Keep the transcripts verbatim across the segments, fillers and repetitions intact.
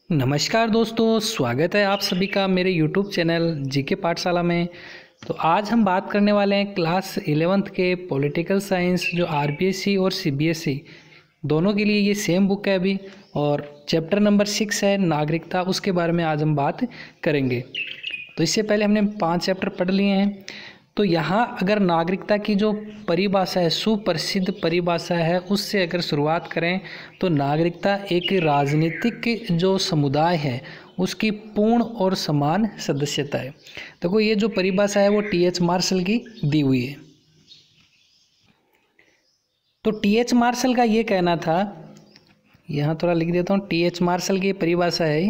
नमस्कार दोस्तों, स्वागत है आप सभी का मेरे यूट्यूब चैनल जीके पाठशाला में। तो आज हम बात करने वाले हैं क्लास इलेवेंथ के पॉलिटिकल साइंस जो आरपीएससी और सीबीएसई दोनों के लिए ये सेम बुक है अभी, और चैप्टर नंबर सिक्स है नागरिकता, उसके बारे में आज हम बात करेंगे। तो इससे पहले हमने पांच चैप्टर पढ़ लिए हैं। तो यहाँ अगर नागरिकता की जो परिभाषा है, सुप्रसिद्ध परिभाषा है, उससे अगर शुरुआत करें तो नागरिकता एक राजनीतिक जो समुदाय है उसकी पूर्ण और समान सदस्यता है। देखो ये जो परिभाषा है वो टी एच मार्शल की दी हुई है। तो टी एच मार्शल का ये कहना था, यहाँ थोड़ा लिख देता हूँ, टी एच मार्शल की परिभाषा है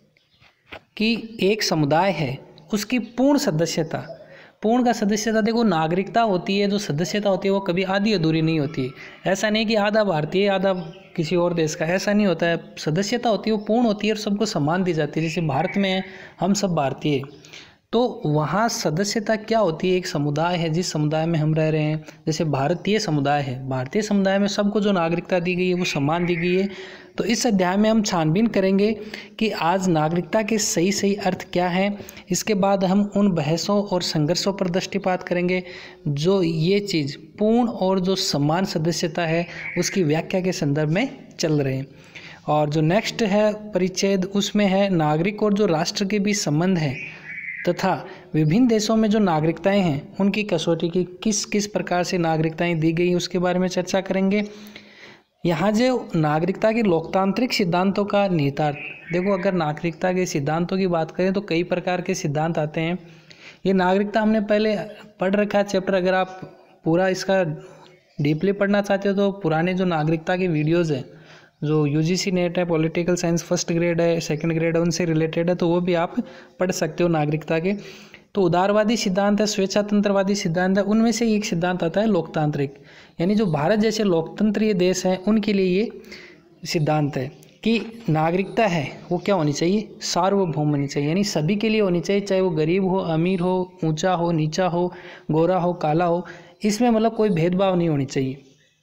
कि एक समुदाय है उसकी पूर्ण सदस्यता, पूर्ण का सदस्यता, देखो नागरिकता होती है, जो सदस्यता होती है वो कभी आधी अधूरी नहीं होती है। ऐसा नहीं कि आधा भारतीय आधा किसी और देश का, ऐसा नहीं होता है। सदस्यता होती है वो पूर्ण होती है और सबको सम्मान दी जाती है। जैसे भारत में हम सब भारतीय, तो वहाँ सदस्यता क्या होती है, एक समुदाय है जिस समुदाय में हम रह रहे हैं, जैसे भारतीय समुदाय है, भारतीय समुदाय में सबको जो नागरिकता दी गई है वो सम्मान दी गई है। तो इस अध्याय में हम छानबीन करेंगे कि आज नागरिकता के सही सही अर्थ क्या हैं। इसके बाद हम उन बहसों और संघर्षों पर दृष्टिपात करेंगे जो ये चीज़ पूर्ण और जो समान सदस्यता है उसकी व्याख्या के संदर्भ में चल रहे हैं। और जो नेक्स्ट है परिच्छेद, उसमें है नागरिक और जो राष्ट्र के बीच संबंध है तथा विभिन्न देशों में जो नागरिकताएं हैं उनकी कसौटी की किस किस प्रकार से नागरिकताएं दी गई उसके बारे में चर्चा करेंगे। यहाँ जो नागरिकता के लोकतांत्रिक सिद्धांतों का निहितार्थ, देखो अगर नागरिकता के सिद्धांतों की बात करें तो कई प्रकार के सिद्धांत आते हैं। ये नागरिकता हमने पहले पढ़ रखा है चैप्टर, अगर आप पूरा इसका डीपली पढ़ना चाहते हो तो पुराने जो नागरिकता के वीडियोज़ हैं, जो यूजीसी नेट है, पॉलिटिकल साइंस फर्स्ट ग्रेड है, सेकंड ग्रेड है, उनसे रिलेटेड है, तो वो भी आप पढ़ सकते हो नागरिकता के। तो उदारवादी सिद्धांत है, स्वेच्छातंत्रवादी सिद्धांत है, उनमें से एक सिद्धांत आता है लोकतांत्रिक, यानी जो भारत जैसे लोकतंत्रीय देश हैं उनके लिए ये सिद्धांत है कि नागरिकता है वो क्या होनी चाहिए, सार्वभौम होनी चाहिए, यानी सभी के लिए होनी चाहिए, चाहे वो गरीब हो, अमीर हो, ऊंचा हो, नीचा हो, गोरा हो, काला हो, इसमें मतलब कोई भेदभाव नहीं होनी चाहिए।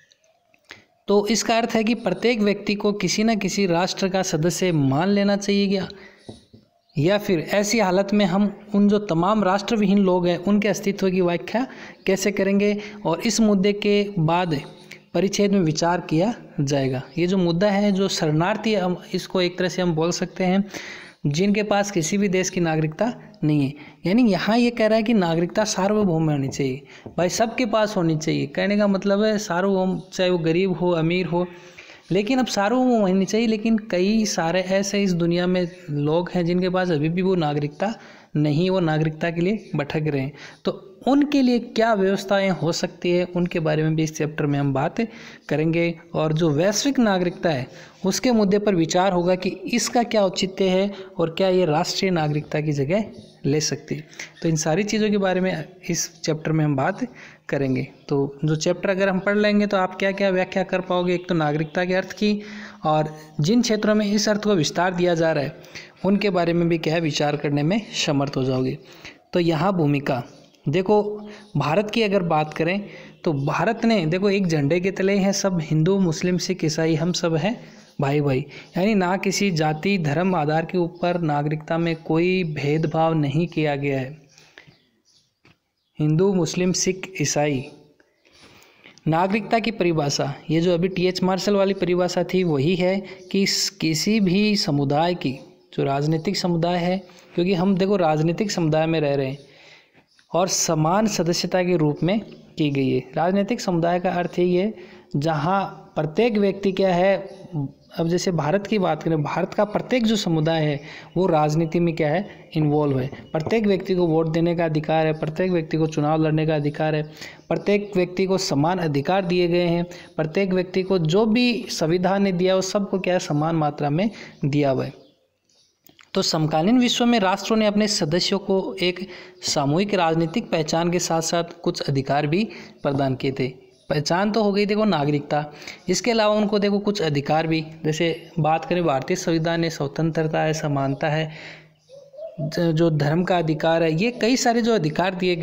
तो इसका अर्थ है कि प्रत्येक व्यक्ति को किसी न किसी राष्ट्र का सदस्य मान लेना चाहिए क्या, या फिर ऐसी हालत में हम उन जो तमाम राष्ट्रविहीन लोग हैं उनके अस्तित्व की व्याख्या कैसे करेंगे, और इस मुद्दे के बाद परिच्छेद में विचार किया जाएगा। ये जो मुद्दा है जो शरणार्थी, हम इसको एक तरह से हम बोल सकते हैं जिनके पास किसी भी देश की नागरिकता नहीं है, यानी यहाँ ये कह रहा है कि नागरिकता सार्वभौम होनी चाहिए, भाई सबके पास होनी चाहिए। कहने का मतलब है सार्वभौम, चाहे वो गरीब हो, अमीर हो, लेकिन अब सार्वभौम होनी चाहिए। लेकिन कई सारे ऐसे इस दुनिया में लोग हैं जिनके पास अभी भी वो नागरिकता नहीं, वो नागरिकता के लिए भटक रहे हैं। तो उनके लिए क्या व्यवस्थाएं हो सकती है उनके बारे में भी इस चैप्टर में हम बात करेंगे। और जो वैश्विक नागरिकता है उसके मुद्दे पर विचार होगा कि इसका क्या औचित्य है और क्या ये राष्ट्रीय नागरिकता की जगह ले सकती है। तो इन सारी चीज़ों के बारे में इस चैप्टर में हम बात करेंगे। तो जो चैप्टर अगर हम पढ़ लेंगे तो आप क्या क्या व्याख्या कर पाओगे, एक तो नागरिकता के अर्थ की, और जिन क्षेत्रों में इस अर्थ को विस्तार दिया जा रहा है उनके बारे में भी क्या है विचार करने में समर्थ हो जाओगे। तो यहाँ भूमिका, देखो भारत की अगर बात करें तो भारत ने, देखो एक झंडे के तले हैं सब, हिंदू मुस्लिम सिख ईसाई हम सब हैं भाई भाई, यानी ना किसी जाति धर्म आधार के ऊपर नागरिकता में कोई भेदभाव नहीं किया गया है। हिंदू मुस्लिम सिख ईसाई, नागरिकता की परिभाषा ये जो अभी टी एच मार्शल वाली परिभाषा थी वही है कि किसी भी समुदाय की, जो राजनीतिक समुदाय है, क्योंकि हम देखो राजनीतिक समुदाय में रह रहे हैं, और समान सदस्यता के रूप में की गई है। राजनीतिक समुदाय का अर्थ ही है जहाँ प्रत्येक व्यक्ति क्या है, अब जैसे भारत की बात करें, भारत का प्रत्येक जो समुदाय है वो राजनीति में क्या है, इन्वॉल्व है। प्रत्येक व्यक्ति को वोट देने का अधिकार है, प्रत्येक व्यक्ति को चुनाव लड़ने का अधिकार है, प्रत्येक व्यक्ति को समान अधिकार दिए गए हैं, प्रत्येक व्यक्ति को जो भी संविधान ने दिया वो सबको क्या है समान मात्रा में दिया हुआ है। तो समकालीन विश्व में राष्ट्रों ने अपने सदस्यों को एक सामूहिक राजनीतिक पहचान के साथ साथ कुछ अधिकार भी प्रदान किए थे। पहचान तो हो गई देखो नागरिकता, इसके अलावा उनको देखो कुछ अधिकार भी, जैसे बात करें भारतीय संविधान में स्वतंत्रता है, समानता है, जो धर्म का अधिकार है, ये कई सारे जो अधिकार दिए गए हैं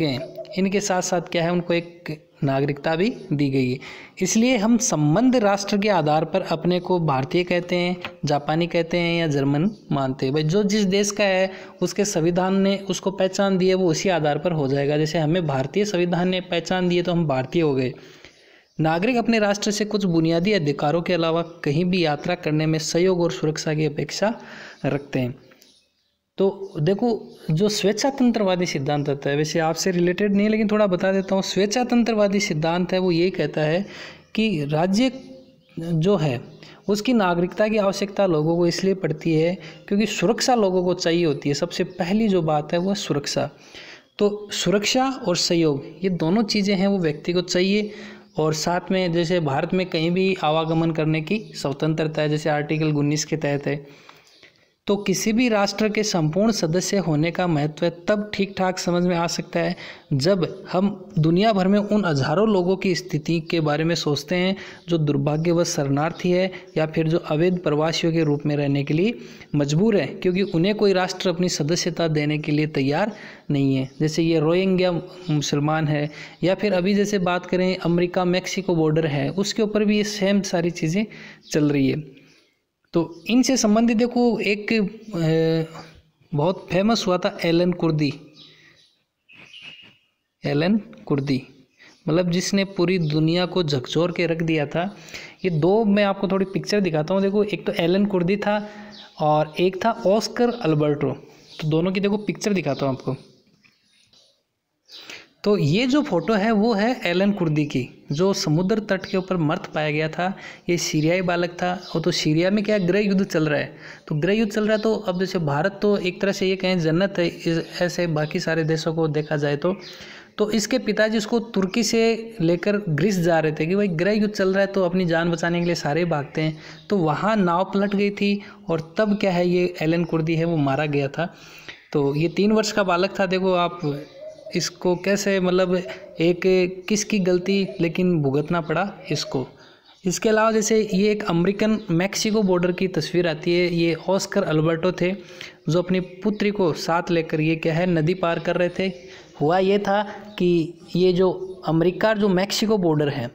इनके साथ साथ क्या है, उनको एक नागरिकता भी दी गई है। इसलिए हम संबंध राष्ट्र के आधार पर अपने को भारतीय कहते हैं, जापानी कहते हैं या जर्मन मानते हैं। भाई जो जिस देश का है उसके संविधान ने उसको पहचान दी है, वो उसी आधार पर हो जाएगा। जैसे हमें भारतीय संविधान ने पहचान दी है तो हम भारतीय हो गए। नागरिक अपने राष्ट्र से कुछ बुनियादी अधिकारों के अलावा कहीं भी यात्रा करने में सहयोग और सुरक्षा की अपेक्षा रखते हैं। तो देखो, जो स्वेच्छातंत्रवादी सिद्धांत होता है, वैसे आपसे रिलेटेड नहीं है लेकिन थोड़ा बता देता हूँ। स्वेच्छातंत्रवादी सिद्धांत है वो ये कहता है कि राज्य जो है उसकी नागरिकता की आवश्यकता लोगों को इसलिए पड़ती है क्योंकि सुरक्षा लोगों को चाहिए होती है। सबसे पहली जो बात है वो सुरक्षा। तो सुरक्षा और सहयोग ये दोनों चीज़ें हैं वो व्यक्ति को चाहिए। और साथ में जैसे भारत में कहीं भी आवागमन करने की स्वतंत्रता है, जैसे आर्टिकल उन्नीस के तहत है। तो किसी भी राष्ट्र के संपूर्ण सदस्य होने का महत्व तब ठीक ठाक समझ में आ सकता है जब हम दुनिया भर में उन हजारों लोगों की स्थिति के बारे में सोचते हैं जो दुर्भाग्यवश शरणार्थी है या फिर जो अवैध प्रवासियों के रूप में रहने के लिए मजबूर है, क्योंकि उन्हें कोई राष्ट्र अपनी सदस्यता देने के लिए तैयार नहीं है। जैसे ये रोहिंग्या मुसलमान है, या फिर अभी जैसे बात करें अमेरिका मैक्सिको बॉर्डर है, उसके ऊपर भी ये सेम सारी चीज़ें चल रही है। तो इनसे संबंधित देखो एक बहुत फेमस हुआ था एलन कुर्दी। एलन कुर्दी मतलब जिसने पूरी दुनिया को झकझोर के रख दिया था। ये दो मैं आपको थोड़ी पिक्चर दिखाता हूँ। देखो, एक तो एलन कुर्दी था और एक था ऑस्कर अल्बर्टो। तो दोनों की देखो पिक्चर दिखाता हूँ आपको। तो ये जो फोटो है वो है एलन कुर्दी की, जो समुद्र तट के ऊपर मर्द पाया गया था। ये सीरियाई बालक था। और तो सीरिया में क्या गृह युद्ध चल रहा है, तो गृह युद्ध चल रहा है। तो अब जैसे भारत तो एक तरह से ये कहें जन्नत है ऐसे बाकी सारे देशों को देखा जाए तो तो इसके पिताजी उसको तुर्की से लेकर ग्रीस जा रहे थे कि भाई गृह युद्ध चल रहा है तो अपनी जान बचाने के लिए सारे भागते हैं। तो वहाँ नाव पलट गई थी और तब क्या है ये एलन कुर्दी है वो मारा गया था। तो ये तीन वर्ष का बालक था। देखो आप इसको कैसे, मतलब एक किसकी गलती लेकिन भुगतना पड़ा इसको। इसके अलावा जैसे ये एक अमेरिकन मैक्सिको बॉर्डर की तस्वीर आती है। ये ऑस्कर अल्बर्टो थे जो अपनी पुत्री को साथ लेकर ये क्या है नदी पार कर रहे थे। हुआ ये था कि ये जो अमेरिका जो मैक्सिको बॉर्डर है,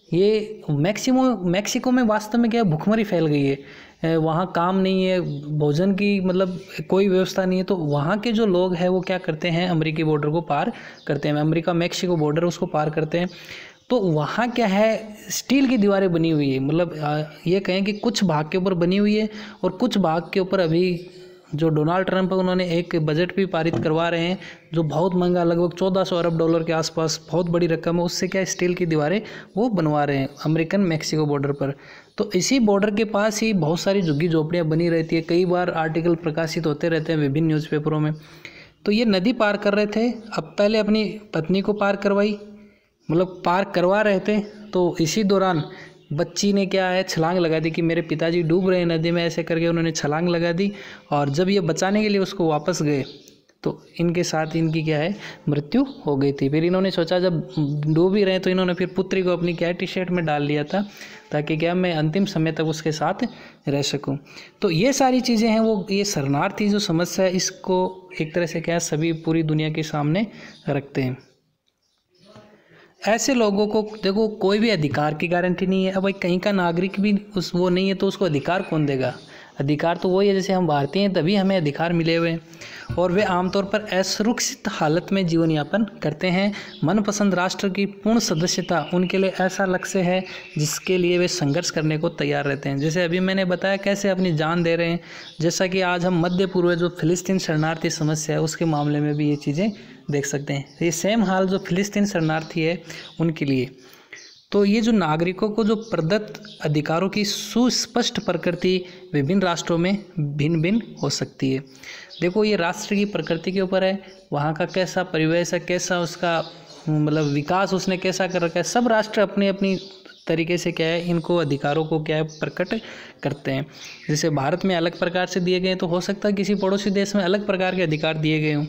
ये मैक्सिमो मैक्सिको में वास्तव में क्या है भुखमरी फैल गई है। वहाँ काम नहीं है, भोजन की मतलब कोई व्यवस्था नहीं है। तो वहाँ के जो लोग हैं वो क्या करते हैं, अमेरिकी बॉर्डर को पार करते हैं। अमेरिका मैक्सिको बॉर्डर उसको पार करते हैं। तो वहाँ क्या है स्टील की दीवारें बनी हुई है। मतलब ये कहें कि कुछ भाग के ऊपर बनी हुई है और कुछ भाग के ऊपर अभी जो डोनाल्ड ट्रंप है उन्होंने एक बजट भी पारित करवा रहे हैं जो बहुत महंगा, लगभग चौदह सौ अरब डॉलर के आसपास, बहुत बड़ी रकम है। उससे क्या स्टील की दीवारें वो बनवा रहे हैं अमेरिकन मैक्सिको बॉर्डर पर। तो इसी बॉर्डर के पास ही बहुत सारी झुग्गी झोपड़ियाँ बनी रहती है। कई बार आर्टिकल प्रकाशित होते रहते हैं विभिन्न न्यूज़पेपरों में। तो ये नदी पार कर रहे थे। अब पहले अपनी पत्नी को पार करवाई, मतलब पार करवा रहे थे। तो इसी दौरान बच्ची ने क्या है छलांग लगा दी कि मेरे पिताजी डूब रहे हैं नदी में, ऐसे करके उन्होंने छलांग लगा दी। और जब ये बचाने के लिए उसको वापस गए तो इनके साथ इनकी क्या है मृत्यु हो गई थी। फिर इन्होंने सोचा जब डूब ही रहे तो इन्होंने फिर पुत्री को अपनी क्या टी शर्ट में डाल लिया था ताकि क्या मैं अंतिम समय तक उसके साथ रह सकूं। तो ये सारी चीज़ें हैं वो ये शरणार्थी जो समस्या है इसको एक तरह से क्या सभी पूरी दुनिया के सामने रखते हैं। ऐसे लोगों को देखो कोई भी अधिकार की गारंटी नहीं है। अब भाई कहीं का नागरिक भी उस वो नहीं है तो उसको अधिकार कौन देगा। अधिकार तो वही है जैसे हम भारतीय हैं तभी हमें अधिकार मिले हुए हैं। और वे आमतौर पर असुरक्षित हालत में जीवन यापन करते हैं। मनपसंद राष्ट्र की पूर्ण सदस्यता उनके लिए ऐसा लक्ष्य है जिसके लिए वे संघर्ष करने को तैयार रहते हैं। जैसे अभी मैंने बताया कैसे अपनी जान दे रहे हैं। जैसा कि आज हम मध्य पूर्व जो फिलिस्तीन शरणार्थी समस्या है उसके मामले में भी ये चीज़ें देख सकते हैं। ये सेम हाल जो फिलिस्तीन शरणार्थी है उनके लिए। तो ये जो नागरिकों को जो प्रदत्त अधिकारों की सुस्पष्ट प्रकृति विभिन्न राष्ट्रों में भिन्न भिन्न हो सकती है। देखो ये राष्ट्र की प्रकृति के ऊपर है, वहाँ का कैसा परिवेश है, कैसा उसका मतलब विकास उसने कैसा कर रखा है। सब राष्ट्र अपनी अपनी तरीके से क्या है इनको अधिकारों को क्या है प्रकट करते हैं। जैसे भारत में अलग प्रकार से दिए गए तो हो सकता है किसी पड़ोसी देश में अलग प्रकार के अधिकार दिए गए हों।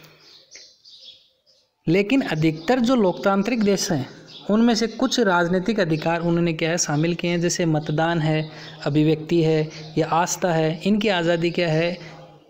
लेकिन अधिकतर जो लोकतांत्रिक देश हैं उनमें से कुछ राजनीतिक अधिकार उन्होंने क्या है शामिल किए हैं। जैसे मतदान है, अभिव्यक्ति है या आस्था है, इनकी आज़ादी क्या है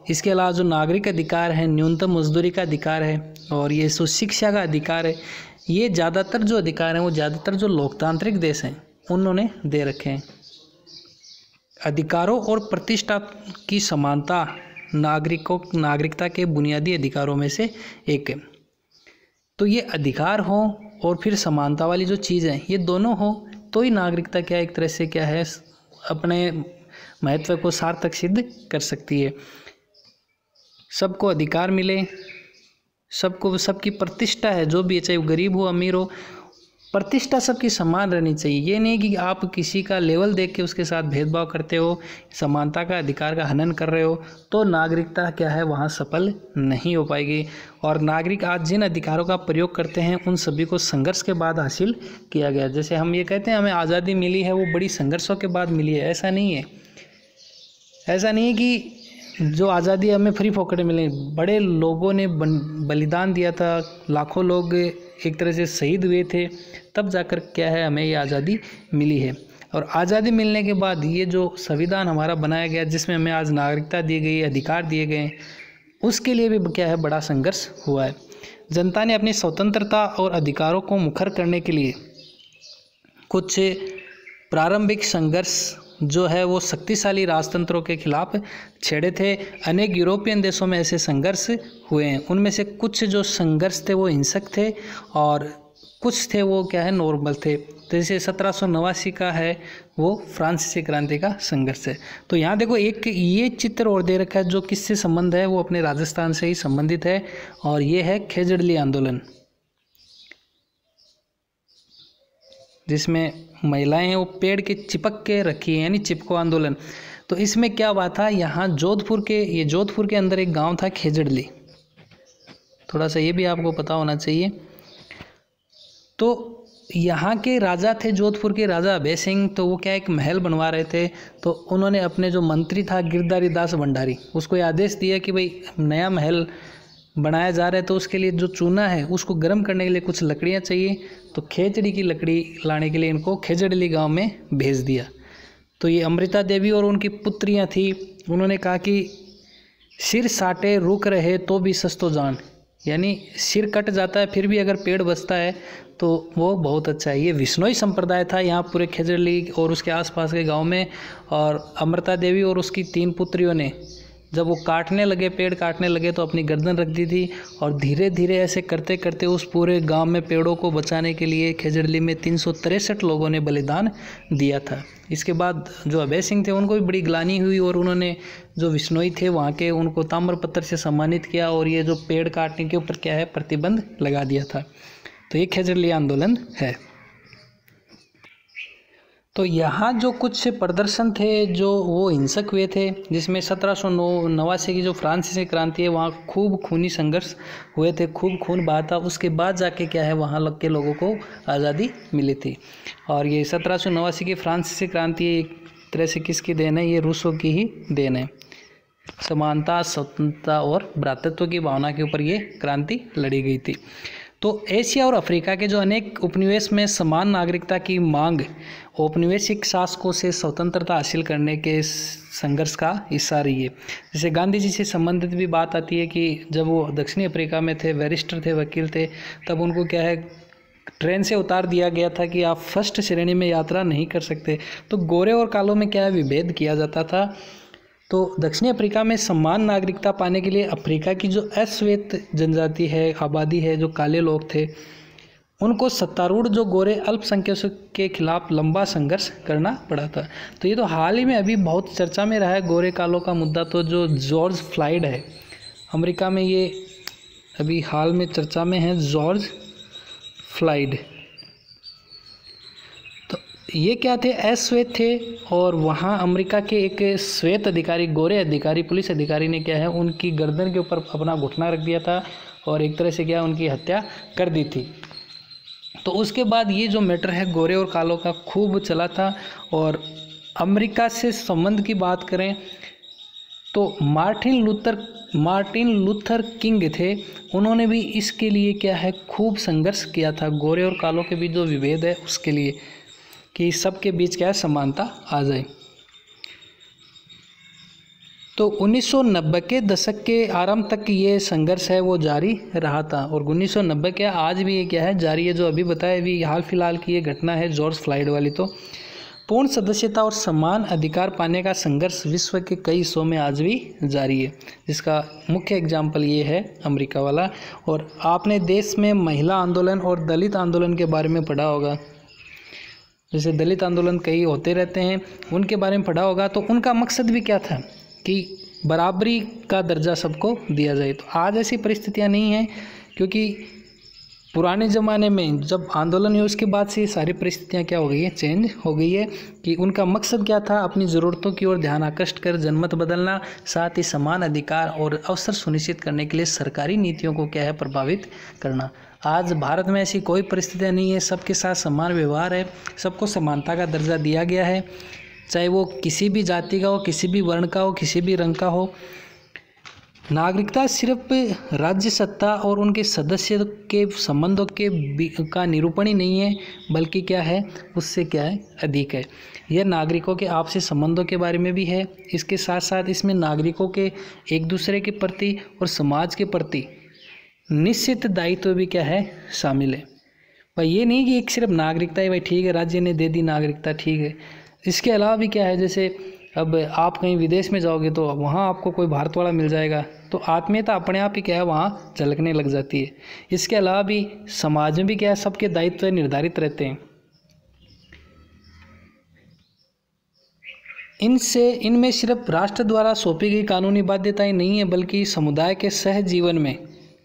इसके अलावा जो नागरिक अधिकार है, न्यूनतम मजदूरी का अधिकार है, और ये जो शिक्षा का अधिकार है, ये ज़्यादातर जो अधिकार हैं वो ज़्यादातर जो लोकतांत्रिक देश हैं उन्होंने दे रखे हैं। अधिकारों और प्रतिष्ठा की समानता नागरिकों नागरिकता के बुनियादी अधिकारों में से एक है। तो ये अधिकार हो और फिर समानता वाली जो चीज़ है ये दोनों हो तो ही नागरिकता क्या एक तरह से क्या है अपने महत्व को सार्थक सिद्ध कर सकती है। सबको अधिकार मिले, सबको सबकी प्रतिष्ठा है, जो भी है चाहे वो गरीब हो अमीर हो, प्रतिष्ठा सबकी समान रहनी चाहिए। ये नहीं कि आप किसी का लेवल देख के उसके साथ भेदभाव करते हो, समानता का अधिकार का हनन कर रहे हो, तो नागरिकता क्या है वहाँ सफल नहीं हो पाएगी। और नागरिक आज जिन अधिकारों का प्रयोग करते हैं उन सभी को संघर्ष के बाद हासिल किया गया। जैसे हम ये कहते हैं हमें आज़ादी मिली है, वो बड़ी संघर्षों के बाद मिली है, ऐसा नहीं है। ऐसा नहीं है कि जो आज़ादी हमें फ्री फोकट मिले, बड़े लोगों ने बलिदान दिया था, लाखों लोग एक तरह से शहीद हुए थे, तब जाकर क्या है हमें ये आज़ादी मिली है। और आज़ादी मिलने के बाद ये जो संविधान हमारा बनाया गया जिसमें हमें आज नागरिकता दी गई, अधिकार दिए गए, उसके लिए भी क्या है बड़ा संघर्ष हुआ है। जनता ने अपनी स्वतंत्रता और अधिकारों को मुखर करने के लिए कुछ प्रारंभिक संघर्ष जो है वो शक्तिशाली राजतंत्रों के खिलाफ छेड़े थे। अनेक यूरोपियन देशों में ऐसे संघर्ष हुए हैं। उनमें से कुछ जो संघर्ष थे वो हिंसक थे और कुछ थे वो क्या है नॉर्मल थे। जैसे सत्रह सौ नवासी का है वो फ्रांसीसी क्रांति का संघर्ष है। तो यहाँ देखो एक ये चित्र और दे रखा है जो किससे संबंध है, वो अपने राजस्थान से ही संबंधित है, और ये है खेजड़ली आंदोलन, जिसमें महिलाएं हैं वो पेड़ के चिपक के रखी है, यानी चिपको आंदोलन। तो इसमें क्या हुआ था, यहाँ जोधपुर के ये जोधपुर के अंदर एक गांव था खेजड़ली, थोड़ा सा ये भी आपको पता होना चाहिए। तो यहाँ के राजा थे, जोधपुर के राजा अभय सिंह, तो वो क्या एक महल बनवा रहे थे। तो उन्होंने अपने जो मंत्री था गिरधारी दास भंडारी, उसको आदेश दिया कि भाई नया महल बनाया जा रहा है तो उसके लिए जो चूना है उसको गर्म करने के लिए कुछ लकड़ियाँ चाहिए। तो खेजड़ी की लकड़ी लाने के लिए इनको खेजड़ली गांव में भेज दिया। तो ये अमृता देवी और उनकी पुत्रियां थी, उन्होंने कहा कि सिर साटे रुक रहे तो भी सस्तो जान, यानी सिर कट जाता है फिर भी अगर पेड़ बचता है तो वो बहुत अच्छा है। ये विश्नोई संप्रदाय था यहाँ पूरे खेजड़ली और उसके आसपास के गांव में। और अमृता देवी और उसकी तीन पुत्रियों ने जब वो काटने लगे, पेड़ काटने लगे, तो अपनी गर्दन रख दी थी। और धीरे धीरे ऐसे करते करते उस पूरे गांव में पेड़ों को बचाने के लिए खेजड़ली में तीन सौ तिरसठ लोगों ने बलिदान दिया था। इसके बाद जो अभय सिंह थे उनको भी बड़ी ग्लानि हुई और उन्होंने जो विश्नोई थे वहाँ के उनको ताम्रपत्र से सम्मानित किया और ये जो पेड़ काटने के ऊपर क्या है प्रतिबंध लगा दिया था। तो ये खेजड़ली आंदोलन है। तो यहाँ जो कुछ प्रदर्शन थे जो वो हिंसक हुए थे, जिसमें सत्रह सौ नवासी की जो फ्रांसीसी क्रांति है वहाँ खूब खूनी संघर्ष हुए थे, खूब खून बहा था। उसके बाद जाके क्या है वहाँ लग के लोगों को आज़ादी मिली थी। और ये सत्रह सौ नवासी की फ्रांसीसी क्रांति एक तरह से किसकी देन है, ये रूसों की ही देन है। समानता, स्वतंत्रता और भ्रातृत्व की भावना के ऊपर ये क्रांति लड़ी गई थी। तो एशिया और अफ्रीका के जो अनेक उपनिवेश में समान नागरिकता की मांग औपनिवेशिक शासकों से स्वतंत्रता हासिल करने के संघर्ष का हिस्सा रही है। जैसे गांधी जी से संबंधित भी बात आती है कि जब वो दक्षिणी अफ्रीका में थे, बैरिस्टर थे, वकील थे, तब उनको क्या है ट्रेन से उतार दिया गया था कि आप फर्स्ट श्रेणी में यात्रा नहीं कर सकते। तो गोरे और कालों में क्या है विभेद किया जाता था। तो दक्षिणी अफ्रीका में समान नागरिकता पाने के लिए अफ्रीका की जो अश्वेत जनजाति है, आबादी है, जो काले लोग थे, उनको सत्तारूढ़ जो गोरे अल्पसंख्यकों के खिलाफ लंबा संघर्ष करना पड़ा था। तो ये तो हाल ही में अभी बहुत चर्चा में रहा है गोरे कालों का मुद्दा। तो जो जॉर्ज फ्लाइड है अमेरिका में, ये अभी हाल में चर्चा में है, जॉर्ज फ्लाइड। तो ये क्या थे, अश्वेत थे और वहाँ अमेरिका के एक श्वेत अधिकारी, गोरे अधिकारी, पुलिस अधिकारी ने क्या है उनकी गर्दन के ऊपर अपना घुटना रख दिया था और एक तरह से क्या उनकी हत्या कर दी थी। तो उसके बाद ये जो मैटर है गोरे और कालों का खूब चला था। और अमेरिका से संबंध की बात करें तो Martin Luther Martin Luther King थे, उन्होंने भी इसके लिए क्या है खूब संघर्ष किया था, गोरे और कालों के बीच जो विभेद है उसके लिए, कि सबके बीच क्या है समानता आ जाए। तो उन्नीस सौ नब्बे के दशक के आरंभ तक ये संघर्ष है वो जारी रहा था, और उन्नीस सौ नब्बे के आज भी ये क्या है जारी है। जो अभी बताया अभी हाल फिलहाल की ये घटना है जॉर्ज फ्लॉयड वाली। तो पूर्ण सदस्यता और समान अधिकार पाने का संघर्ष विश्व के कई हिस्सों में आज भी जारी है, जिसका मुख्य एग्जाम्पल ये है अमेरिका वाला। और आपने देश में महिला आंदोलन और दलित आंदोलन के बारे में पढ़ा होगा, जैसे दलित आंदोलन कई होते रहते हैं, उनके बारे में पढ़ा होगा। तो उनका मकसद भी क्या था कि बराबरी का दर्जा सबको दिया जाए। तो आज ऐसी परिस्थितियां नहीं हैं, क्योंकि पुराने ज़माने में जब आंदोलन हुए उसके बाद से ये सारी परिस्थितियां क्या हो गई है, चेंज हो गई है। कि उनका मकसद क्या था, अपनी ज़रूरतों की ओर ध्यान आकृष्ट कर जनमत बदलना, साथ ही समान अधिकार और अवसर सुनिश्चित करने के लिए सरकारी नीतियों को क्या है प्रभावित करना। आज भारत में ऐसी कोई परिस्थितियाँ नहीं है, सबके साथ समान व्यवहार है, सबको समानता का दर्जा दिया गया है, चाहे वो किसी भी जाति का हो, किसी भी वर्ण का हो, किसी भी रंग का हो। नागरिकता सिर्फ राज्य सत्ता और उनके सदस्य के संबंधों के का निरूपण ही नहीं है, बल्कि क्या है उससे क्या है अधिक है। यह नागरिकों के आपसी संबंधों के बारे में भी है। इसके साथ साथ इसमें नागरिकों के एक दूसरे के प्रति और समाज के प्रति निश्चित दायित्व भी क्या है शामिल है। भाई ये नहीं कि एक सिर्फ नागरिकता है, भाई ठीक है राज्य ने दे दी नागरिकता ठीक है। इसके अलावा भी क्या है, जैसे अब आप कहीं विदेश में जाओगे तो वहाँ आपको कोई भारत वाला मिल जाएगा, तो आत्मीयता अपने आप ही क्या है वहाँ झलकने लग जाती है। इसके अलावा भी समाज में भी क्या है सबके दायित्व निर्धारित रहते हैं। इनसे इनमें सिर्फ राष्ट्र द्वारा सौंपी गई कानूनी बाध्यताएं नहीं है, बल्कि समुदाय के सहजीवन में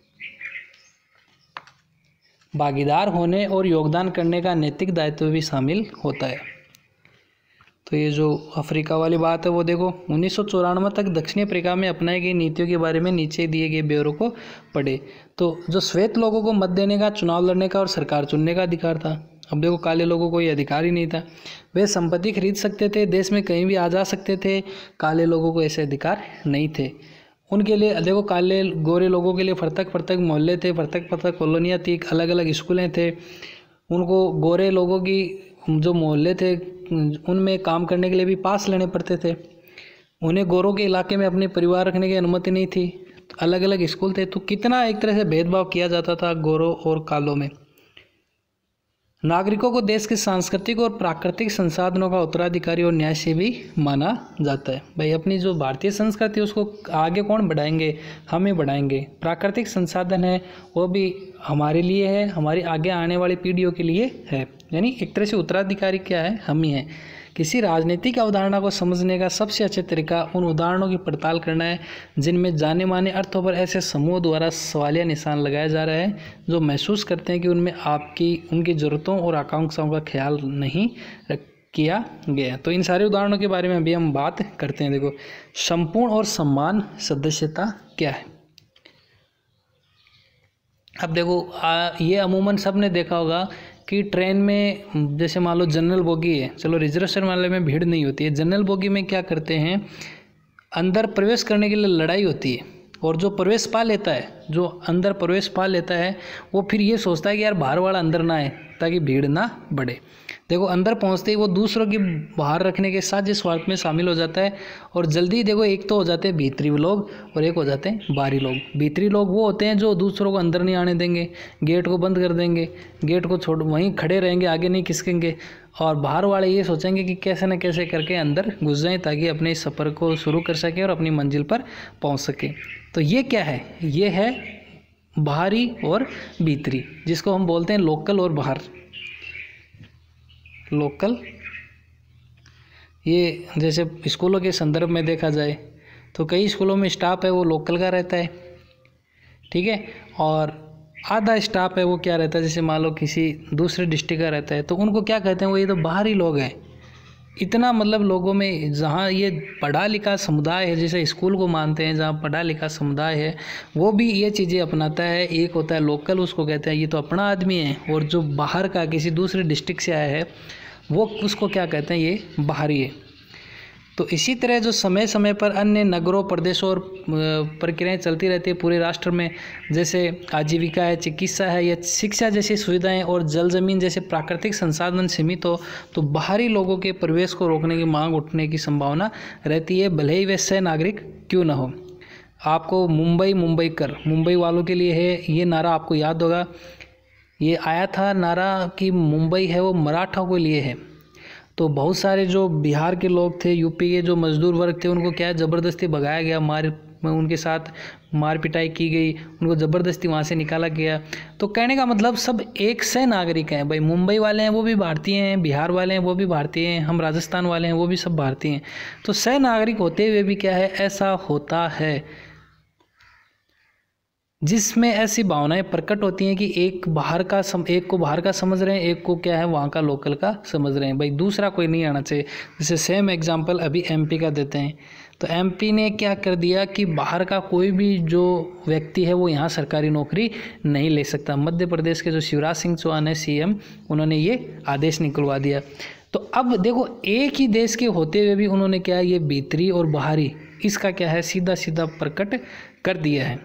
भागीदार होने और योगदान करने का नैतिक दायित्व भी शामिल होता है। तो ये जो अफ्रीका वाली बात है वो देखो उन्नीस सौ चौरानवे तक दक्षिणी अफ्रीका में अपनाई गई नीतियों के बारे में नीचे दिए गए ब्यौरों को पढ़े। तो जो श्वेत लोगों को मत देने का, चुनाव लड़ने का और सरकार चुनने का अधिकार था। अब देखो काले लोगों को ये अधिकार ही नहीं था। वे संपत्ति खरीद सकते थे, देश में कहीं भी आ जा सकते थे, काले लोगों को ऐसे अधिकार नहीं थे। उनके लिए देखो काले गोरे लोगों के लिए फर्तक फर्तक मोहल्ले थे, फर्तक फर्तक कॉलोनियाँ थी, अलग अलग स्कूलें थे। उनको गोरे लोगों की जो मोहल्ले थे उनमें काम करने के लिए भी पास लेने पड़ते थे। उन्हें गोरों के इलाके में अपने परिवार रखने की अनुमति नहीं थी। तो अलग अलग स्कूल थे। तो कितना एक तरह से भेदभाव किया जाता था गोरों और कालों में। नागरिकों को देश के सांस्कृतिक और प्राकृतिक संसाधनों का उत्तराधिकारी और न्यासी भी माना जाता है। भाई अपनी जो भारतीय संस्कृति उसको आगे कौन बढ़ाएंगे, हम ही बढ़ाएंगे। प्राकृतिक संसाधन है वो भी हमारे लिए है, हमारी आगे आने वाली पीढ़ियों के लिए है। यानी एक तरह से उत्तराधिकारी क्या है, हम ही हैं। किसी राजनीतिक अवधारणा को समझने का सबसे अच्छा तरीका उन उदाहरणों की पड़ताल करना है जिनमें जाने माने अर्थों पर ऐसे समूह द्वारा सवालिया निशान लगाया जा रहा है जो महसूस करते हैं कि उनमें आपकी उनकी ज़रूरतों और आकांक्षाओं का ख्याल नहीं किया गया। तो इन सारे उदाहरणों के बारे में अभी हम बात करते हैं। देखो संपूर्ण और समान सदस्यता क्या है। अब देखो आ, ये अमूमन सब ने देखा होगा कि ट्रेन में जैसे मान लो जनरल बोगी है, चलो रिजर्वेशन वाले में भीड़ नहीं होती है। जनरल बोगी में क्या करते हैं, अंदर प्रवेश करने के लिए लड़ाई होती है, और जो प्रवेश पा लेता है, जो अंदर प्रवेश पा लेता है वो फिर ये सोचता है कि यार बाहर वाला अंदर ना आए ताकि भीड़ ना बढ़े। देखो अंदर पहुंचते ही वो दूसरों की बाहर रखने के साथ जिस स्वार्थ में शामिल हो जाता है, और जल्दी देखो एक तो हो जाते हैं भीतरी लोग और एक हो जाते हैं बाहरी लोग। भीतरी लोग वो होते हैं जो दूसरों को अंदर नहीं आने देंगे, गेट को बंद कर देंगे, गेट को छोड़ वहीं खड़े रहेंगे, आगे नहीं खिसकेंगे। और बाहर वाले ये सोचेंगे कि कैसे न कैसे करके अंदर घुस जाएँ ताकि अपने सफ़र को शुरू कर सकें और अपनी मंजिल पर पहुँच सकें। तो ये क्या है, ये है बाहरी और भीतरी, जिसको हम बोलते हैं लोकल और बाहर। लोकल ये जैसे स्कूलों के संदर्भ में देखा जाए तो कई स्कूलों में स्टाफ है वो लोकल का रहता है, ठीक है, और आधा स्टाफ है वो क्या रहता है, जैसे मान लो किसी दूसरे डिस्ट्रिक्ट का रहता है, तो उनको क्या कहते हैं, वो ये तो बाहरी लोग हैं। इतना मतलब लोगों में जहाँ ये पढ़ा लिखा समुदाय है, जैसे स्कूल को मानते हैं, जहाँ पढ़ा लिखा समुदाय है वो भी ये चीज़ें अपनाता है। एक होता है लोकल, उसको कहते हैं ये तो अपना आदमी है, और जो बाहर का किसी दूसरे डिस्ट्रिक्ट से आया है वो उसको क्या कहते हैं, ये बाहरी है। तो इसी तरह जो समय समय पर अन्य नगरों, प्रदेशों और प्रक्रियाएं चलती रहती है पूरे राष्ट्र में, जैसे आजीविका है, चिकित्सा है या शिक्षा जैसी सुविधाएं और जल जमीन जैसे प्राकृतिक संसाधन सीमित हो तो बाहरी लोगों के प्रवेश को रोकने की मांग उठने की संभावना रहती है, भले ही वे सह नागरिक क्यों न हो। आपको मुंबई मुंबई कर, मुंबई वालों के लिए है ये नारा, आपको याद होगा ये आया था नारा कि मुंबई है वो मराठा के लिए है। तो बहुत सारे जो बिहार के लोग थे, यूपी के जो मजदूर वर्ग थे, उनको क्या ज़बरदस्ती भगाया गया, मार उनके साथ मार पिटाई की गई, उनको ज़बरदस्ती वहाँ से निकाला गया। तो कहने का मतलब सब एक से नागरिक हैं भाई, मुंबई वाले हैं वो भी भारतीय हैं, बिहार वाले हैं वो भी भारतीय हैं, हम राजस्थान वाले हैं वो भी सब भारतीय हैं। तो सह नागरिक होते हुए भी क्या है, ऐसा होता है जिसमें ऐसी भावनाएं प्रकट होती हैं कि एक बाहर का सम, एक को बाहर का समझ रहे हैं, एक को क्या है वहाँ का लोकल का समझ रहे हैं। भाई दूसरा कोई नहीं आना चाहिए। जैसे सेम एग्जांपल अभी एमपी का देते हैं, तो एमपी ने क्या कर दिया कि बाहर का कोई भी जो व्यक्ति है वो यहाँ सरकारी नौकरी नहीं ले सकता। मध्य प्रदेश के जो शिवराज सिंह चौहान है सीएम, उन्होंने ये आदेश निकलवा दिया। तो अब देखो एक ही देश के होते हुए भी उन्होंने क्या है, ये भीतरी और बाहरी इसका क्या है सीधा सीधा प्रकट कर दिया है।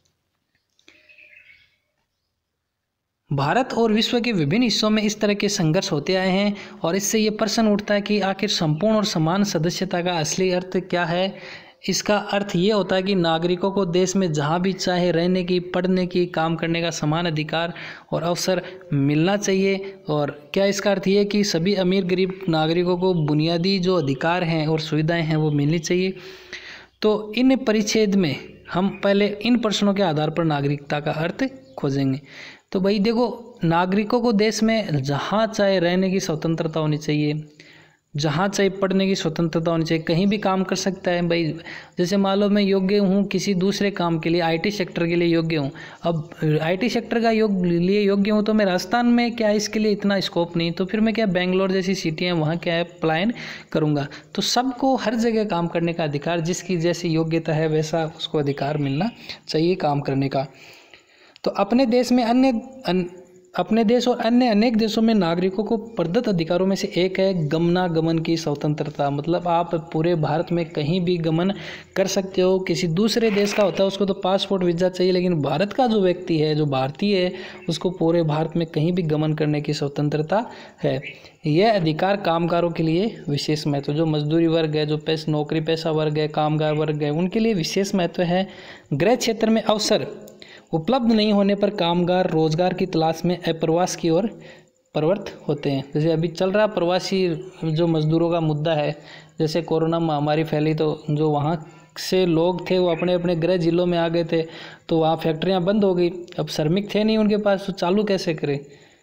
भारत और विश्व के विभिन्न हिस्सों में इस तरह के संघर्ष होते आए हैं और इससे ये प्रश्न उठता है कि आखिर संपूर्ण और समान सदस्यता का असली अर्थ क्या है। इसका अर्थ ये होता है कि नागरिकों को देश में जहाँ भी चाहे रहने की, पढ़ने की, काम करने का समान अधिकार और अवसर मिलना चाहिए। और क्या इसका अर्थ ये कि सभी अमीर गरीब नागरिकों को बुनियादी जो अधिकार हैं और सुविधाएँ हैं वो मिलनी चाहिए। तो इन परिच्छेद में हम पहले इन प्रश्नों के आधार पर नागरिकता का अर्थ खोजेंगे। तो भाई देखो, नागरिकों को देश में जहाँ चाहे रहने की स्वतंत्रता होनी चाहिए, जहाँ चाहे पढ़ने की स्वतंत्रता होनी चाहिए, कहीं भी काम कर सकता है भाई। जैसे मान लो मैं योग्य हूँ किसी दूसरे काम के लिए, आईटी सेक्टर के लिए योग्य हूँ, अब आईटी सेक्टर का योग लिए योग्य हूँ तो मैं राजस्थान में क्या इसके लिए इतना स्कोप नहीं, तो फिर मैं क्या बेंगलोर जैसी सिटियाँ वहाँ क्या है पलायन करूँगा। तो सबको हर जगह काम करने का अधिकार, जिसकी जैसी योग्यता है वैसा उसको अधिकार मिलना चाहिए काम करने का। तो अपने देश में अन्य अन, अपने देश और अन्य अनेक देशों में नागरिकों को प्रदत्त अधिकारों में से एक है गमनागमन की स्वतंत्रता। मतलब आप पूरे भारत में कहीं भी गमन कर सकते हो। किसी दूसरे देश का होता है उसको तो पासपोर्ट वीज़ा चाहिए, लेकिन भारत का जो व्यक्ति है, जो भारतीय है, उसको पूरे भारत में कहीं भी गमन करने की स्वतंत्रता है। यह अधिकार कामगारों के लिए विशेष महत्व, जो मजदूरी वर्ग है, जो पैस नौकरी पेशा वर्ग है, कामगार वर्ग है, उनके लिए विशेष महत्व है। गृह क्षेत्र में अवसर उपलब्ध नहीं होने पर कामगार रोजगार की तलाश में अप्रवास की ओर प्रवृत्त होते हैं। जैसे अभी चल रहा प्रवासी जो मजदूरों का मुद्दा है, जैसे कोरोना महामारी फैली तो जो वहाँ से लोग थे वो अपने अपने गृह जिलों में आ गए थे, तो वहाँ फैक्ट्रियाँ बंद हो गई। अब श्रमिक थे नहीं उनके पास, तो चालू कैसे करें।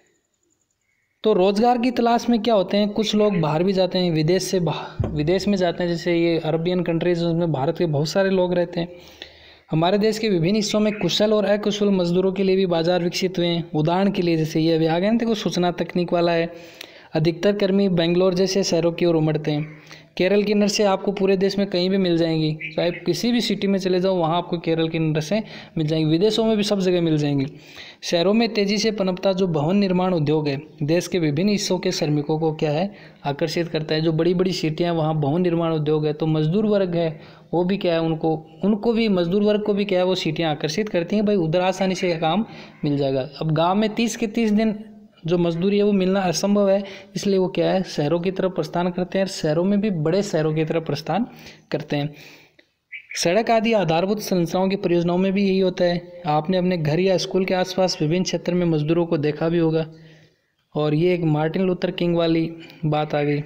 तो रोजगार की तलाश में क्या होते हैं, कुछ लोग बाहर भी जाते हैं, विदेश से विदेश में जाते हैं। जैसे ये अरबियन कंट्रीज उसमें भारत के बहुत सारे लोग रहते हैं। हमारे देश के विभिन्न हिस्सों में कुशल और अकुशल मजदूरों के लिए भी बाजार विकसित हुए हैं। उदाहरण के लिए जैसे ये अभी आ गए ना, देखो सूचना तकनीक वाला है। अधिकतर कर्मी बेंगलोर जैसे शहरों की ओर उमड़ते हैं। केरल की नर्सें आपको पूरे देश में कहीं भी मिल जाएंगी, चाहे किसी भी सिटी में चले जाओ वहाँ आपको केरल की नर्सें मिल जाएंगी। विदेशों में भी सब जगह मिल जाएंगी। शहरों में तेज़ी से पनपता जो भवन निर्माण उद्योग है, देश के विभिन्न हिस्सों के श्रमिकों को क्या है आकर्षित करता है। जो बड़ी बड़ी सिटियाँ वहाँ भवन निर्माण उद्योग है, तो मजदूर वर्ग है वो भी क्या है उनको उनको भी मजदूर वर्ग को भी क्या है वो सिटियाँ आकर्षित करती हैं। भाई उधर आसानी से काम मिल जाएगा। अब गाँव में तीस के तीस दिन जो मजदूरी है वो मिलना असंभव है, इसलिए वो क्या है शहरों की तरफ प्रस्थान करते हैं। शहरों में भी बड़े शहरों की तरफ प्रस्थान करते हैं। सड़क आदि आधारभूत संरचनाओं की परियोजनाओं में भी यही होता है। आपने अपने घर या स्कूल के आसपास विभिन्न क्षेत्र में मजदूरों को देखा भी होगा। और ये एक मार्टिन लूथर किंग वाली बात आ गई।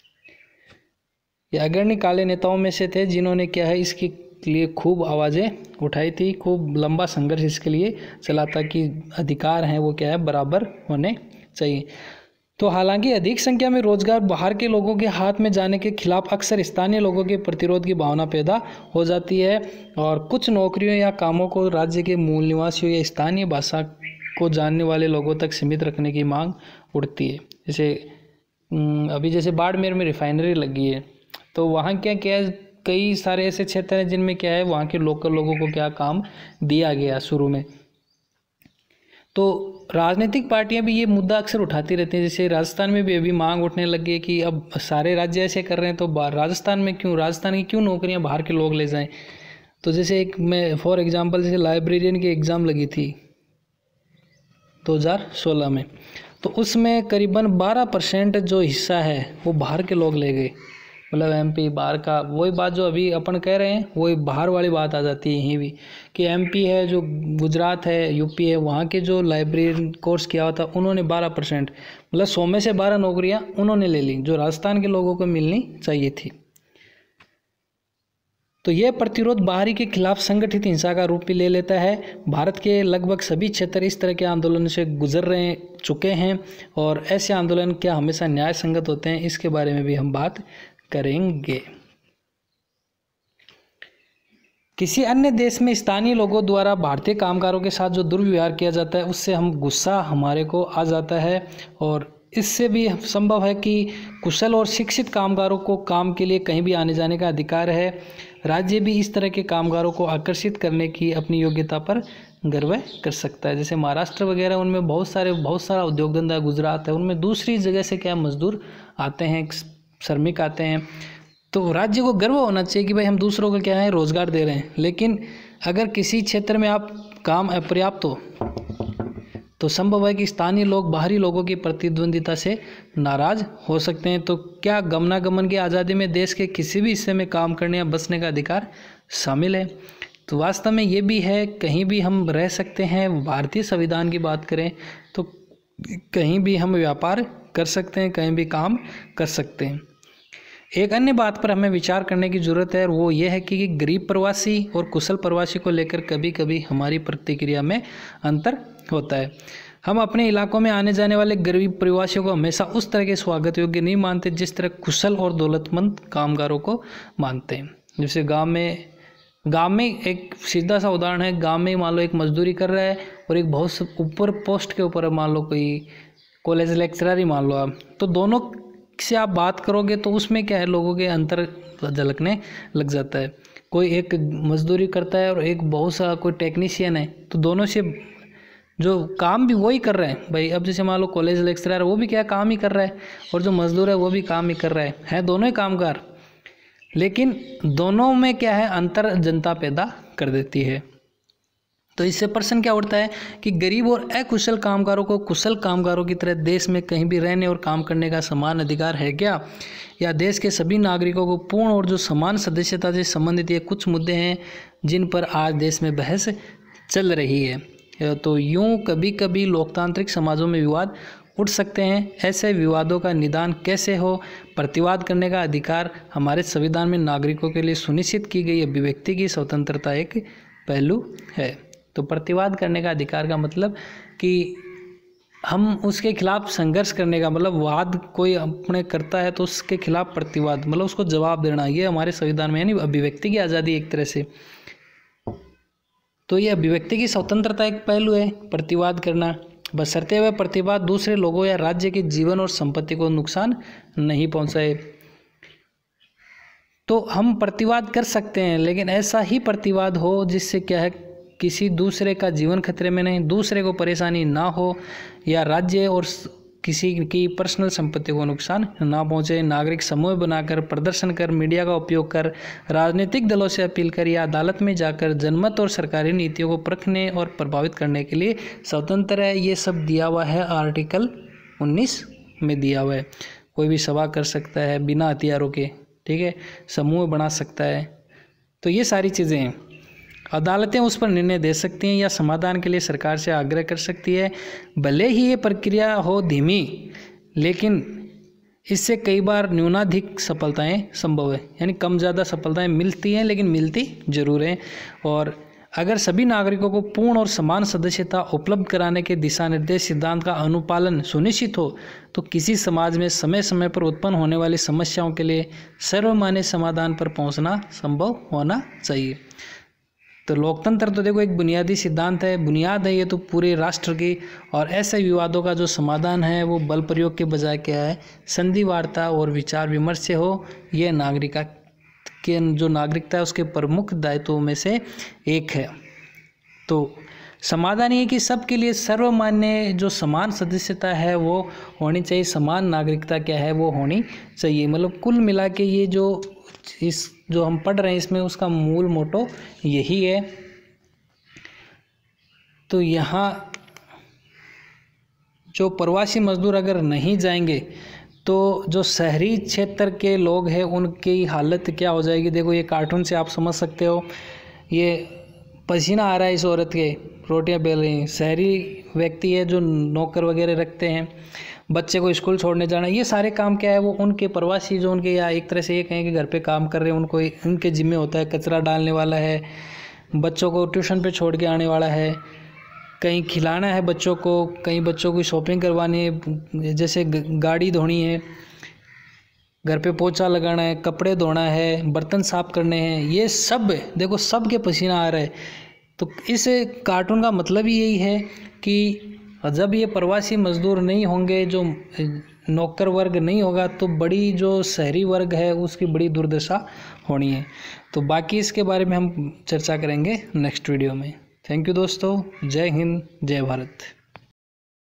ये अग्रणी काले नेताओं में से थे जिन्होंने क्या है इसके लिए खूब आवाज़ें उठाई थी, खूब लंबा संघर्ष इसके लिए चला था कि अधिकार हैं वो क्या है बराबर होने चाहिए। तो हालांकि अधिक संख्या में रोजगार बाहर के लोगों के हाथ में जाने के खिलाफ अक्सर स्थानीय लोगों के प्रतिरोध की भावना पैदा हो जाती है और कुछ नौकरियों या कामों को राज्य के मूल निवासियों या स्थानीय भाषा को जानने वाले लोगों तक सीमित रखने की मांग उठती है। जैसे अभी जैसे बाड़मेर में रिफाइनरी लगी है, तो वहाँ क्या क्या है कई सारे ऐसे क्षेत्र हैं जिनमें क्या है वहाँ के लोकल लोगों को क्या काम दिया गया शुरू में। तो राजनीतिक पार्टियां भी ये मुद्दा अक्सर उठाती रहती हैं। जैसे राजस्थान में भी अभी मांग उठने लगी है कि अब सारे राज्य ऐसे कर रहे हैं तो राजस्थान में क्यों, राजस्थान की क्यों नौकरियां बाहर के लोग ले जाएं। तो जैसे एक मैं फॉर एग्जांपल जैसे लाइब्रेरियन की एग्ज़ाम लगी थी दो हज़ार सोलह में, तो उसमें करीबन बारह परसेंट जो हिस्सा है वो बाहर के लोग ले गए, मतलब एमपी बाहर का। वही बात जो अभी अपन कह रहे हैं वही बाहर वाली बात आ जाती है यहीं भी, कि एमपी है, जो गुजरात है, यूपी है, वहाँ के जो लाइब्रेरी कोर्स किया हुआ था उन्होंने बारह परसेंट मतलब सौ में से बारह नौकरियाँ उन्होंने ले ली जो राजस्थान के लोगों को मिलनी चाहिए थी। तो यह प्रतिरोध बाहरी के खिलाफ संगठित हिंसा का रूप भी ले लेता है। भारत के लगभग सभी क्षेत्र इस तरह के आंदोलन से गुजर रहे चुके हैं और ऐसे आंदोलन क्या हमेशा न्याय संगत होते हैं, इसके बारे में भी हम बात करेंगे। किसी अन्य देश में स्थानीय लोगों द्वारा भारतीय कामगारों के साथ जो दुर्व्यवहार किया जाता है उससे हम गुस्सा हमारे को आ जाता है और इससे भी संभव है कि कुशल और शिक्षित कामगारों को काम के लिए कहीं भी आने जाने का अधिकार है। राज्य भी इस तरह के कामगारों को आकर्षित करने की अपनी योग्यता पर गर्व कर सकता है। जैसे महाराष्ट्र वगैरह उनमें बहुत सारे बहुत सारा उद्योग धंधा, गुजरात है उनमें दूसरी जगह से क्या मजदूर आते हैं, श्रमिक आते हैं, तो राज्य को गर्व होना चाहिए कि भाई हम दूसरों को क्या है रोजगार दे रहे हैं। लेकिन अगर किसी क्षेत्र में आप काम अपर्याप्त हो तो संभव है कि स्थानीय लोग बाहरी लोगों की प्रतिद्वंदिता से नाराज हो सकते हैं। तो क्या गमनागमन की आज़ादी में देश के किसी भी हिस्से में काम करने या बसने का अधिकार शामिल है? तो वास्तव में ये भी है, कहीं भी हम रह सकते हैं। भारतीय संविधान की बात करें तो कहीं भी हम व्यापार कर सकते हैं, कहीं भी काम कर सकते हैं। एक अन्य बात पर हमें विचार करने की ज़रूरत है और वो ये है कि गरीब प्रवासी और कुशल प्रवासी को लेकर कभी कभी हमारी प्रतिक्रिया में अंतर होता है। हम अपने इलाकों में आने जाने वाले गरीब प्रवासियों को हमेशा उस तरह के स्वागत योग्य नहीं मानते जिस तरह कुशल और दौलतमंद कामगारों को मानते हैं। जैसे गांव में गांव में एक सीधा सा उदाहरण है, गांव में मान लो एक मजदूरी कर रहा है और एक बहुत ऊपर पोस्ट के ऊपर मान लो कोई कॉलेज लेक्चरर ही मान लो आप, तो दोनों से आप बात करोगे तो उसमें क्या है, लोगों के अंतर झलकने लग जाता है। कोई एक मजदूरी करता है और एक बहुत सा कोई टेक्नीशियन है, तो दोनों से जो काम भी वही कर रहे हैं भाई। अब जैसे मान लो कॉलेज लेक्चरर वो भी क्या काम ही कर रहा है और जो मजदूर है वो भी काम ही कर रहा है है दोनों ही कामगार, लेकिन दोनों में क्या है अंतर जनता पैदा कर देती है। तो इससे प्रश्न क्या उठता है कि गरीब और अकुशल कामगारों को कुशल कामगारों की तरह देश में कहीं भी रहने और काम करने का समान अधिकार है क्या, या देश के सभी नागरिकों को पूर्ण और जो समान सदस्यता से संबंधित ये कुछ मुद्दे हैं जिन पर आज देश में बहस चल रही है। तो यूं कभी कभी लोकतांत्रिक समाजों में विवाद उठ सकते हैं। ऐसे विवादों का निदान कैसे हो? प्रतिवाद करने का अधिकार हमारे संविधान में नागरिकों के लिए सुनिश्चित की गई अभिव्यक्ति की स्वतंत्रता एक पहलू है। तो प्रतिवाद करने का अधिकार का मतलब कि हम उसके खिलाफ संघर्ष करने का मतलब, वाद कोई अपने करता है तो उसके खिलाफ प्रतिवाद मतलब उसको जवाब देना, ये हमारे संविधान में यानी अभिव्यक्ति की आज़ादी एक तरह से। तो ये अभिव्यक्ति की स्वतंत्रता एक पहलू है प्रतिवाद करना, बशर्ते हुए प्रतिवाद दूसरे लोगों या राज्य के जीवन और संपत्ति को नुकसान नहीं पहुंचाए। तो हम प्रतिवाद कर सकते हैं, लेकिन ऐसा ही प्रतिवाद हो जिससे क्या है किसी दूसरे का जीवन खतरे में नहीं, दूसरे को परेशानी ना हो या राज्य और किसी की पर्सनल संपत्ति को नुकसान ना पहुंचे। नागरिक समूह बनाकर, प्रदर्शन कर, मीडिया का उपयोग कर, राजनीतिक दलों से अपील कर या अदालत में जाकर जनमत और सरकारी नीतियों को परखने और प्रभावित करने के लिए स्वतंत्र है। ये सब दिया हुआ है आर्टिकल उन्नीस में दिया हुआ है। कोई भी सभा कर सकता है बिना हथियारों के, ठीक है, समूह बना सकता है। तो ये सारी चीज़ें हैं। अदालतें उस पर निर्णय दे सकती हैं या समाधान के लिए सरकार से आग्रह कर सकती है। भले ही ये प्रक्रिया हो धीमी, लेकिन इससे कई बार न्यूनाधिक सफलताएं संभव है, यानी कम ज़्यादा सफलताएं मिलती हैं, लेकिन मिलती जरूर हैं। और अगर सभी नागरिकों को पूर्ण और समान सदस्यता उपलब्ध कराने के दिशा निर्देश सिद्धांत का अनुपालन सुनिश्चित हो तो किसी समाज में समय समय पर उत्पन्न होने वाली समस्याओं के लिए सर्वमान्य समाधान पर पहुँचना संभव होना चाहिए। तो लोकतंत्र तो देखो एक बुनियादी सिद्धांत है, बुनियाद है ये तो पूरे राष्ट्र की। और ऐसे विवादों का जो समाधान है वो बल प्रयोग के बजाय क्या है, संधि वार्ता और विचार विमर्श से हो। ये नागरिका के जो नागरिकता है उसके प्रमुख दायित्वों में से एक है। तो समाधान ये कि सबके लिए सर्वमान्य जो समान सदस्यता है वो होनी चाहिए, समान नागरिकता क्या है वो होनी चाहिए। मतलब कुल मिला के ये जो इस जो हम पढ़ रहे हैं इसमें उसका मूल मोटो यही है। तो यहाँ जो प्रवासी मजदूर अगर नहीं जाएंगे तो जो शहरी क्षेत्र के लोग हैं उनकी हालत क्या हो जाएगी। देखो ये कार्टून से आप समझ सकते हो, ये पसीना आ रहा है इस औरत के, रोटियां बेल रही हैं। शहरी व्यक्ति है जो नौकर वगैरह रखते हैं, बच्चे को स्कूल छोड़ने जाना, ये सारे काम क्या है वो उनके प्रवासी जो उनके या एक तरह से ये कहें कि घर पे काम कर रहे हैं उनको उनके जिम्मे होता है। कचरा डालने वाला है, बच्चों को ट्यूशन पे छोड़ के आने वाला है, कहीं खिलाना है बच्चों को, कहीं बच्चों की शॉपिंग करवानी है, जैसे गाड़ी धोनी है, घर पे पोछा लगाना है, कपड़े धोना है, बर्तन साफ करने हैं, ये सब देखो सब के पसीना आ रहा है। तो इस कार्टून का मतलब ही यही है कि जब ये प्रवासी मजदूर नहीं होंगे, जो नौकर वर्ग नहीं होगा, तो बड़ी जो शहरी वर्ग है उसकी बड़ी दुर्दशा होनी है। तो बाकी इसके बारे में हम चर्चा करेंगे नेक्स्ट वीडियो में। थैंक यू दोस्तों, जय हिंद, जय भारत।